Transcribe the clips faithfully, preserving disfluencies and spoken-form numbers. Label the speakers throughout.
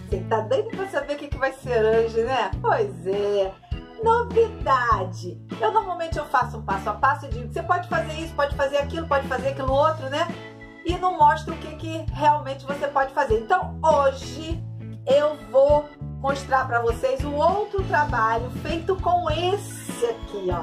Speaker 1: Você tá doido pra saber o que, que vai ser hoje, né? Pois é, novidade! Eu normalmente eu faço um passo a passo e digo, você pode fazer isso, pode fazer aquilo, pode fazer aquilo outro, né? E não mostro o que, que realmente você pode fazer. Então hoje eu vou mostrar pra vocês um outro trabalho feito com esse aqui, ó.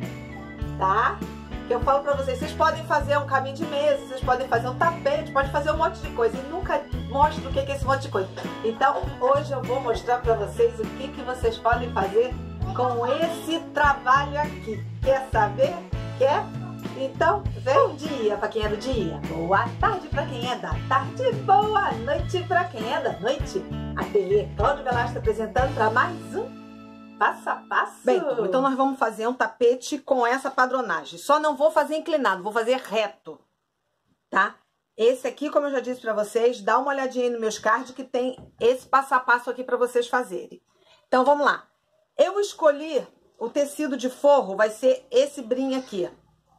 Speaker 1: Tá? Que eu falo pra vocês, vocês podem fazer um caminho de mesa, vocês podem fazer um tapete, pode fazer um monte de coisa e nunca mostro o que é esse monte de coisa. Então hoje eu vou mostrar pra vocês o que, que vocês podem fazer com esse trabalho aqui. Quer saber? Quer? Então, bom dia para quem é do dia, boa tarde para quem é da tarde, boa noite para quem é da noite. Ateliê Cláudio Velasco apresentando para mais um Passo a Passo. Bem, então nós vamos fazer um tapete com essa padronagem. Só não vou fazer inclinado, vou fazer reto, tá? Esse aqui, como eu já disse para vocês, dá uma olhadinha aí nos meus cards que tem esse passo a passo aqui para vocês fazerem. Então vamos lá. Eu escolhi o tecido de forro, vai ser esse brim aqui.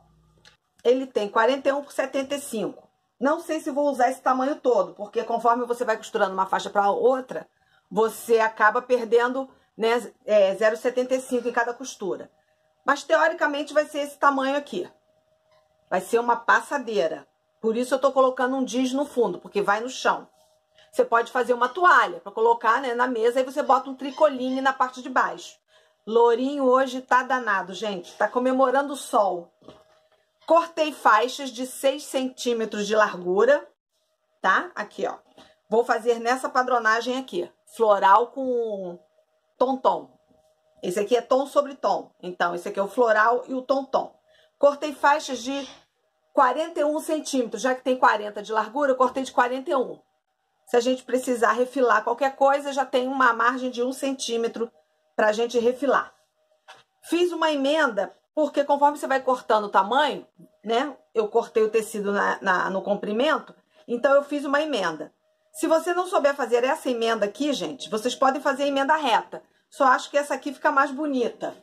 Speaker 1: Ele tem quarenta e um por setenta e cinco. Não sei se vou usar esse tamanho todo, porque conforme você vai costurando uma faixa para outra, você acaba perdendo, né, é, zero vírgula setenta e cinco em cada costura. Mas teoricamente vai ser esse tamanho aqui. Vai ser uma passadeira. Por isso eu tô colocando um giz no fundo, porque vai no chão. Você pode fazer uma toalha para colocar, né, na mesa, aí você bota um tricoline na parte de baixo. Lourinho hoje tá danado, gente. Tá comemorando o sol. Cortei faixas de seis centímetros de largura, tá? Aqui, ó. Vou fazer nessa padronagem aqui. Floral com tom-tom. Esse aqui é tom sobre tom. Então, esse aqui é o floral e o tom-tom. Cortei faixas de quarenta e um centímetros. Já que tem quarenta de largura, eu cortei de quarenta e um. Se a gente precisar refilar qualquer coisa, já tem uma margem de um centímetro pra gente refilar. Fiz uma emenda, porque conforme você vai cortando o tamanho, né? Eu cortei o tecido na, na, no comprimento, então eu fiz uma emenda. Se você não souber fazer essa emenda aqui, gente, vocês podem fazer a emenda reta. Só acho que essa aqui fica mais bonita.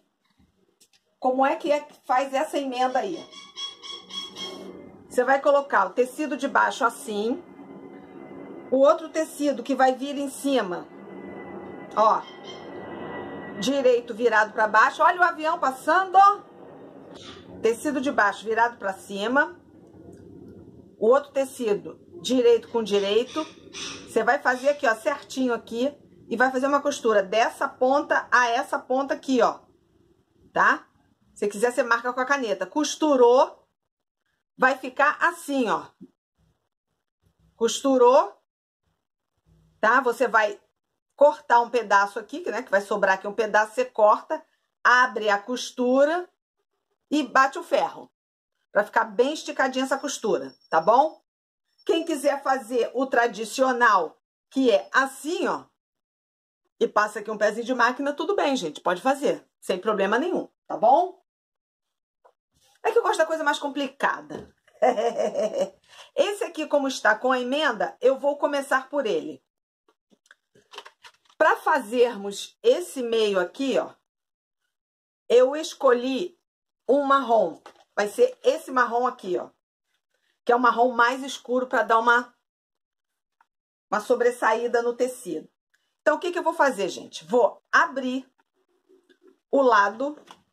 Speaker 1: Como é que é que faz essa emenda aí? Você vai colocar o tecido de baixo assim. O outro tecido que vai vir em cima, ó, direito virado para baixo. Olha o avião passando. Tecido de baixo virado para cima. O outro tecido direito com direito. Você vai fazer aqui, ó, certinho aqui. E vai fazer uma costura dessa ponta a essa ponta aqui, ó. Tá? Se quiser, você marca com a caneta. Costurou. Vai ficar assim, ó. Costurou. Tá? Você vai cortar um pedaço aqui, né? Que vai sobrar aqui um pedaço. Você corta. Abre a costura. E bate o ferro, para ficar bem esticadinha essa costura, tá bom? Quem quiser fazer o tradicional, que é assim, ó, e passa aqui um pezinho de máquina, tudo bem, gente, pode fazer, sem problema nenhum, tá bom? É que eu gosto da coisa mais complicada. Esse aqui, como está com a emenda, eu vou começar por ele. Para fazermos esse meio aqui, ó, eu escolhi um marrom, vai ser esse marrom aqui, ó, que é o marrom mais escuro para dar uma, uma sobressaída no tecido. Então, o que que eu vou fazer, gente? Vou abrir o lado,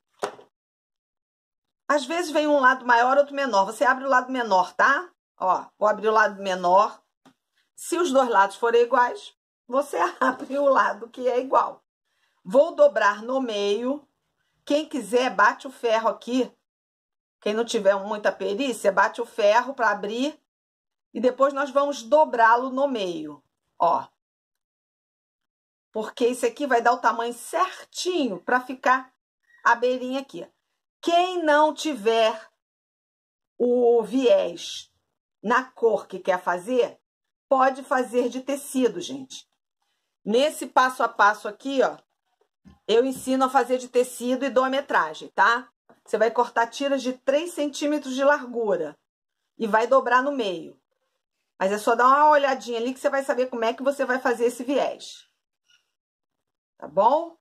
Speaker 1: às vezes vem um lado maior, outro menor, você abre o lado menor, tá? Ó, vou abrir o lado menor, se os dois lados forem iguais, você abre o lado que é igual. Vou dobrar no meio. Quem quiser, bate o ferro aqui. Quem não tiver muita perícia, bate o ferro para abrir. E depois nós vamos dobrá-lo no meio, ó. Porque isso aqui vai dar o tamanho certinho para ficar a beirinha aqui. Quem não tiver o viés na cor que quer fazer, pode fazer de tecido, gente. Nesse passo a passo aqui, ó, eu ensino a fazer de tecido e dou a metragem, tá? Você vai cortar tiras de três centímetros de largura e vai dobrar no meio. Mas é só dar uma olhadinha ali que você vai saber como é que você vai fazer esse viés. Tá bom?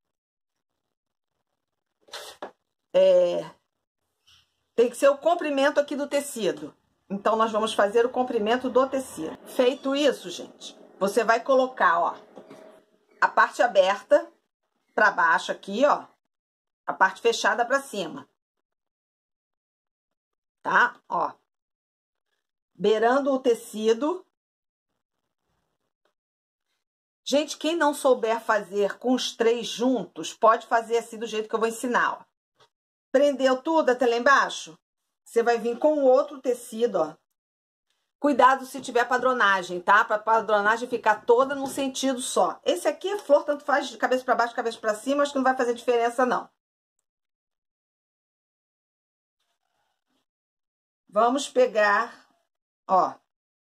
Speaker 1: É... Tem que ser o comprimento aqui do tecido. Então, nós vamos fazer o comprimento do tecido. Feito isso, gente, você vai colocar, ó, a parte aberta para baixo aqui, ó. A parte fechada para cima. Tá? Ó. Beirando o tecido. Gente, quem não souber fazer com os três juntos, pode fazer assim do jeito que eu vou ensinar, ó. Prendeu tudo até lá embaixo? Você vai vir com o outro tecido, ó. Cuidado se tiver padronagem, tá? Pra padronagem ficar toda num sentido só. Esse aqui é flor, tanto faz de cabeça pra baixo, cabeça pra cima, acho que não vai fazer diferença, não. Vamos pegar, ó,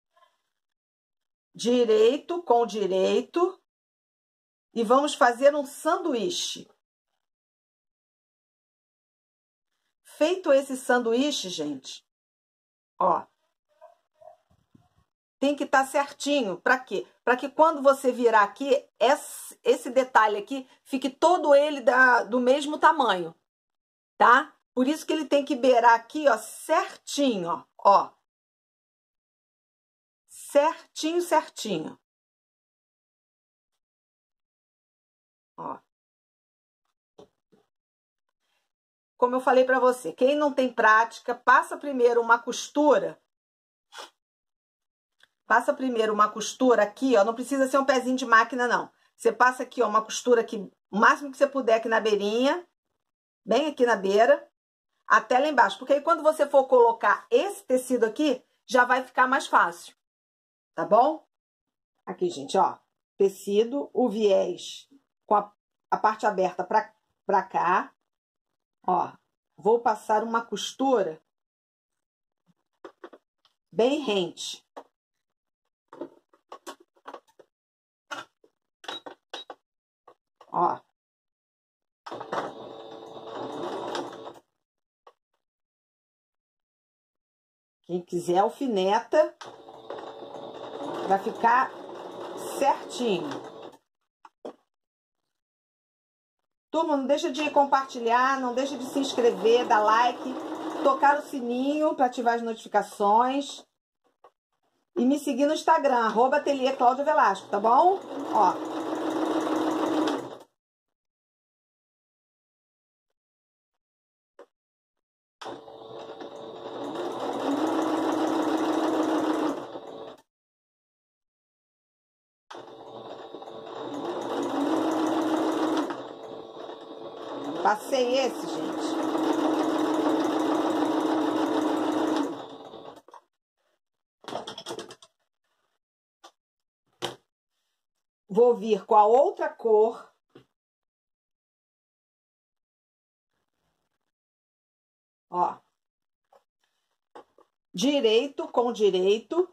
Speaker 1: direito com direito e vamos fazer um sanduíche. Feito esse sanduíche, gente, ó, tem que estar certinho. Para quê? Para que quando você virar aqui, esse, esse detalhe aqui fique todo ele da, do mesmo tamanho, tá? Por isso que ele tem que beirar aqui, ó, certinho, ó, ó. Certinho, certinho. Ó. Como eu falei pra você, quem não tem prática, passa primeiro uma costura. Passa primeiro uma costura aqui, ó. Não precisa ser um pezinho de máquina, não. Você passa aqui, ó, uma costura aqui, o máximo que você puder aqui na beirinha. Bem aqui na beira. Até lá embaixo. Porque aí quando você for colocar esse tecido aqui, já vai ficar mais fácil. Tá bom? Aqui, gente, ó. Tecido, o viés com a, a parte aberta pra, pra cá. Ó. Vou passar uma costura bem rente. Ó. Quem quiser alfineta, vai ficar certinho. Turma, não deixa de compartilhar, não deixa de se inscrever, dar like, tocar o sininho para ativar as notificações. E me seguir no Instagram, arroba Ateliê Cláudia Velasco, tá bom? Ó. Passei esse, gente. Vou vir com a outra cor. Ó. Direito com direito.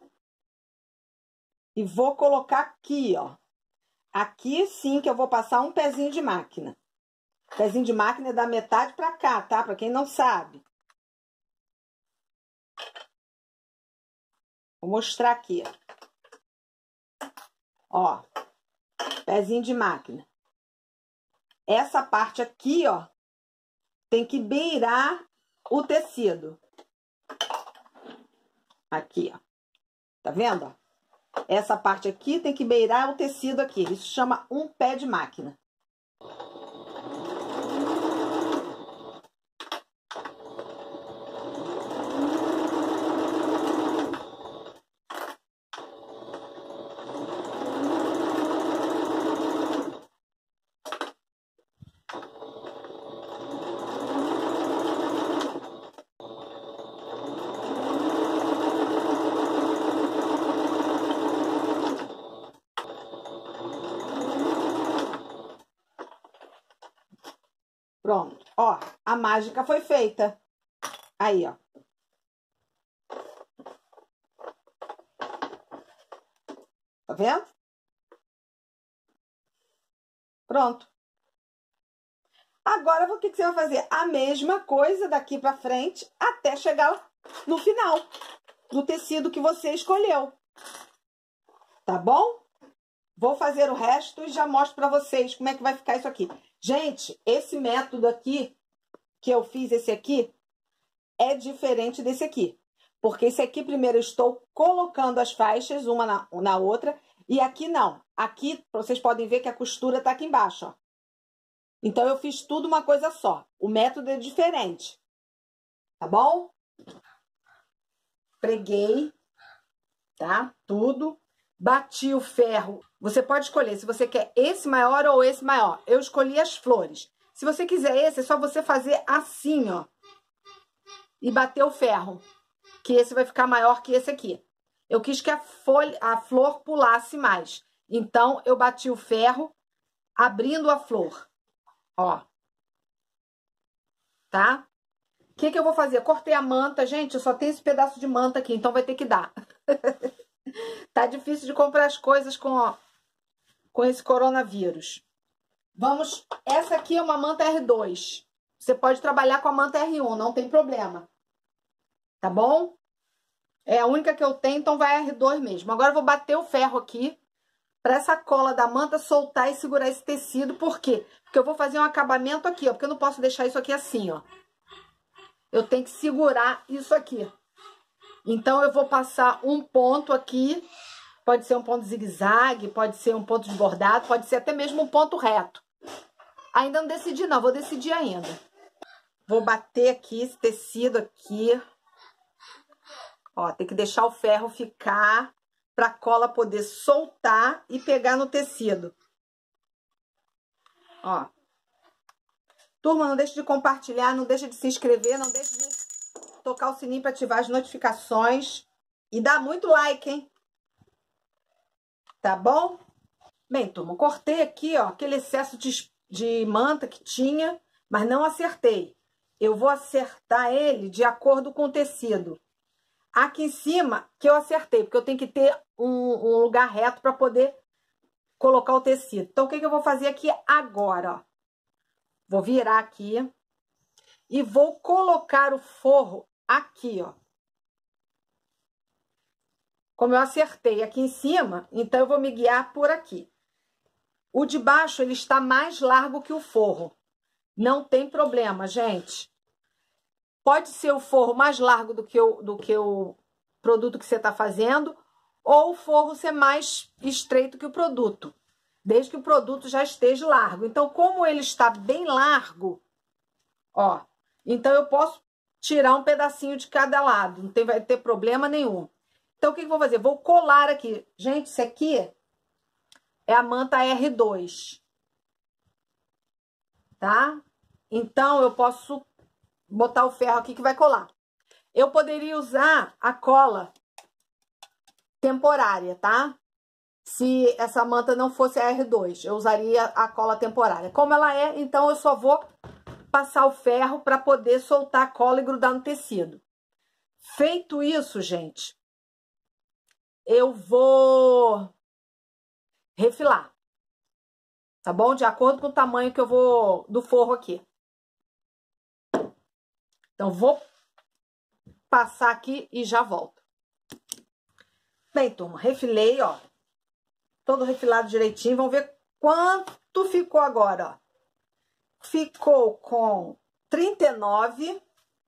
Speaker 1: E vou colocar aqui, ó. Aqui sim que eu vou passar um pezinho de máquina. Pezinho de máquina é da metade pra cá, tá? Pra quem não sabe. Vou mostrar aqui, ó. Ó. Pezinho de máquina. Essa parte aqui, ó, tem que beirar o tecido. Aqui, ó. Tá vendo, ó? Essa parte aqui tem que beirar o tecido aqui. Isso chama um pé de máquina. Pronto, ó, a mágica foi feita. Aí, ó. Tá vendo? Pronto. Agora, o que que você vai fazer? A mesma coisa daqui pra frente até chegar no final do tecido que você escolheu. Tá bom? Vou fazer o resto e já mostro pra vocês como é que vai ficar isso aqui. Gente, esse método aqui, que eu fiz esse aqui, é diferente desse aqui. Porque esse aqui, primeiro, eu estou colocando as faixas uma na, na outra. E aqui não. aqui, vocês podem ver que a costura tá aqui embaixo, ó. Então, eu fiz tudo uma coisa só. O método é diferente. Tá bom? Preguei, tá? Tudo. Bati o ferro. Você pode escolher se você quer esse maior ou esse maior. Eu escolhi as flores. Se você quiser esse, é só você fazer assim, ó. E bater o ferro. Que esse vai ficar maior que esse aqui. Eu quis que a, folha, a flor pulasse mais. Então, eu bati o ferro abrindo a flor. Ó. Tá? O que que eu vou fazer? Cortei a manta. Gente, eu só tenho esse pedaço de manta aqui, então vai ter que dar. Tá difícil de comprar as coisas com, ó, com esse coronavírus. Vamos... Essa aqui é uma manta R dois. Você pode trabalhar com a manta R um, não tem problema. Tá bom? É a única que eu tenho, então vai R dois mesmo. Agora eu vou bater o ferro aqui para essa cola da manta soltar e segurar esse tecido. Por quê? Porque eu vou fazer um acabamento aqui, ó. Porque eu não posso deixar isso aqui assim, ó. Eu tenho que segurar isso aqui. Então, eu vou passar um ponto aqui. Pode ser um ponto zigue-zague, pode ser um ponto de bordado, pode ser até mesmo um ponto reto. Ainda não decidi, não. Vou decidir ainda. Vou bater aqui esse tecido aqui. Ó, tem que deixar o ferro ficar para a cola poder soltar e pegar no tecido. Ó. Turma, não deixe de compartilhar, não deixe de se inscrever, não deixe de tocar o sininho para ativar as notificações. E dá muito like, hein? Tá bom? Bem, turma, cortei aqui, ó, aquele excesso de, de manta que tinha, mas não acertei. Eu vou acertar ele de acordo com o tecido. Aqui em cima, que eu acertei, porque eu tenho que ter um, um lugar reto para poder colocar o tecido. Então, o que, que eu vou fazer aqui agora, ó? Vou virar aqui e vou colocar o forro aqui, ó. Como eu acertei aqui em cima, então eu vou me guiar por aqui. O de baixo, ele está mais largo que o forro. Não tem problema, gente. Pode ser o forro mais largo do que o, do que o produto que você está fazendo, ou o forro ser mais estreito que o produto, desde que o produto já esteja largo. Então, como ele está bem largo, ó, então eu posso tirar um pedacinho de cada lado, não tem, vai ter problema nenhum. Então, o que que eu vou fazer? Vou colar aqui. Gente, isso aqui é a manta R dois, tá? Então, eu posso botar o ferro aqui que vai colar. Eu poderia usar a cola temporária, tá? Se essa manta não fosse a R dois, eu usaria a cola temporária. Como ela é, então eu só vou passar o ferro para poder soltar a cola e grudar no tecido. Feito isso, gente, eu vou refilar, tá bom? De acordo com o tamanho que eu vou do forro aqui. Então, vou passar aqui e já volto. Bem, turma, refilei, ó. Todo refilado direitinho. Vamos ver quanto ficou agora, ó. Ficou com trinta e nove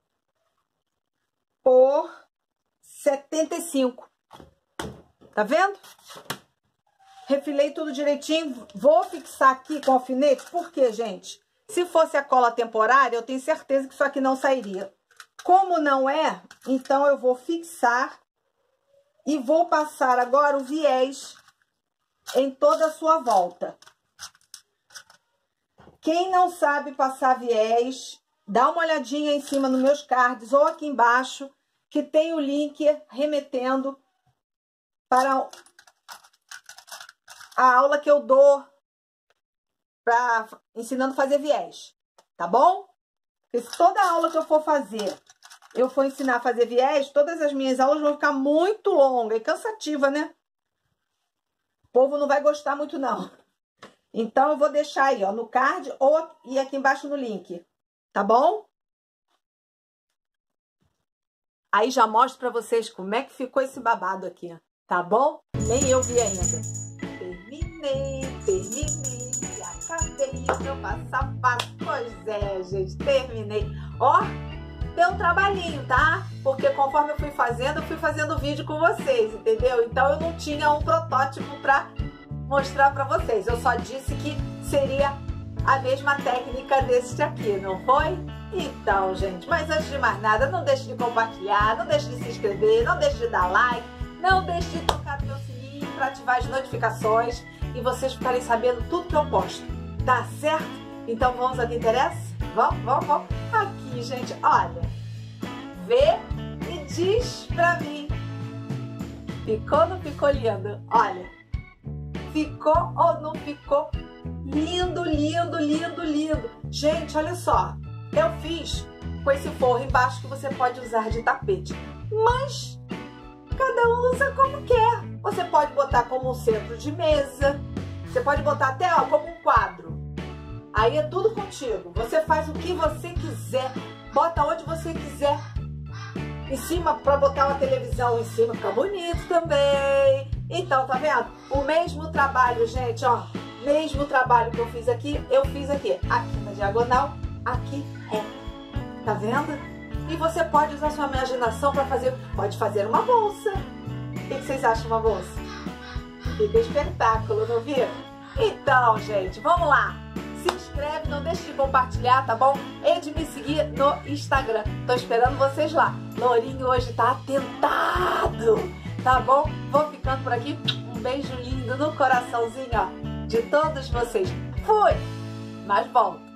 Speaker 1: por setenta e cinco. Tá vendo? Refilei tudo direitinho. Vou fixar aqui com alfinete. Por quê, gente? Se fosse a cola temporária, eu tenho certeza que isso aqui não sairia. Como não é, então eu vou fixar e vou passar agora o viés em toda a sua volta. Quem não sabe passar viés, dá uma olhadinha em cima nos meus cards ou aqui embaixo, que tem o link remetendo para a aula que eu dou para ensinando a fazer viés, tá bom? Porque se toda aula que eu for fazer, eu for ensinar a fazer viés, todas as minhas aulas vão ficar muito longas e cansativa, né? O povo não vai gostar muito, não. Então, eu vou deixar aí, ó, no card ou e aqui embaixo no link, tá bom? Aí já mostro pra vocês como é que ficou esse babado aqui, tá bom? Nem eu vi ainda. Terminei, terminei. Acabei o meu passo a passo. Pois é, gente, terminei. Ó, deu um trabalhinho, tá? Porque conforme eu fui fazendo, eu fui fazendo vídeo com vocês, entendeu? Então eu não tinha um protótipo pra mostrar pra vocês. Eu só disse que seria a mesma técnica desse aqui, não foi? Então, gente, mas antes de mais nada, não deixe de compartilhar, não deixe de se inscrever, não deixe de dar like, não deixe de tocar no meu sininho para ativar as notificações e vocês ficarem sabendo tudo que eu posto, tá certo? Então vamos ao que interessa? Vamos, vamos, vamos. Aqui, gente, olha, vê e diz pra mim, ficou ou não ficou lindo? Olha, ficou ou não ficou lindo, lindo, lindo, lindo? Gente, olha só, eu fiz com esse forro embaixo que você pode usar de tapete, mas cada um usa como quer. Você pode botar como um centro de mesa, você pode botar até ó, como um quadro. Aí é tudo contigo. Você faz o que você quiser, bota onde você quiser. Em cima, para botar uma televisão em cima, fica bonito também. Então, tá vendo? O mesmo trabalho, gente, ó. Mesmo trabalho que eu fiz aqui, eu fiz aqui. Aqui na diagonal, aqui reto. Tá vendo? E você pode usar sua imaginação para fazer. Pode fazer uma bolsa. O que vocês acham de uma bolsa? Fica espetáculo, não viu? Então, gente, vamos lá. Se inscreve, não deixe de compartilhar, tá bom? E de me seguir no Instagram. Tô esperando vocês lá. Lourinho hoje tá atentado, tá bom? Vou ficando por aqui. Um beijo lindo no coraçãozinho, ó, de todos vocês. Fui! Mas volto.